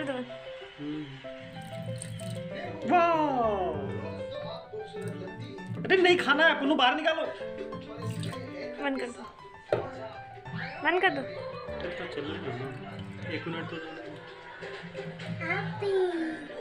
दो। वाह, अरे नहीं खाना है, पुन्नू बाहर निकालो। बंद कर दो, बंद कर दो। चल तो चल, 1 मिनट तो